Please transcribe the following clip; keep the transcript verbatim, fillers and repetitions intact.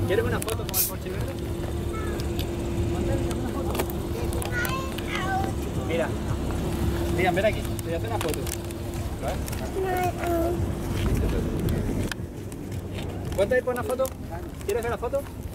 ¿Quieres una foto con el Porsche verde? Una foto. Mira. Mira, ven aquí. Te voy a hacer una foto. ¿Cuánto hay por una foto? ¿Quieres ver la foto?